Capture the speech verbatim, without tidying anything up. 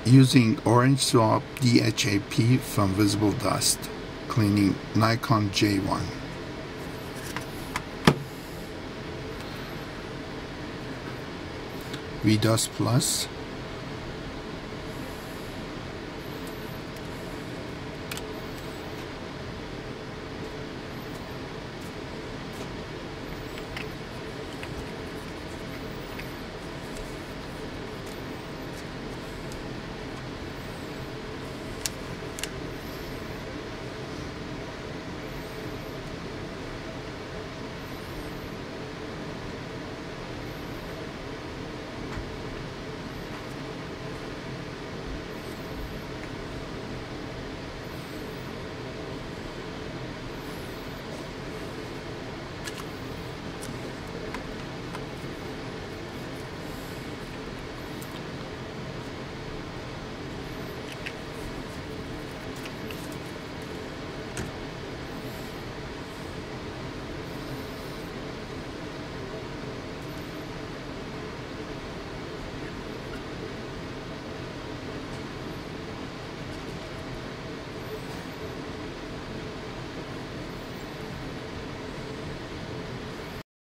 Using Orange Swab D H A P from Visible Dust, cleaning Nikon J one. VDust Plus.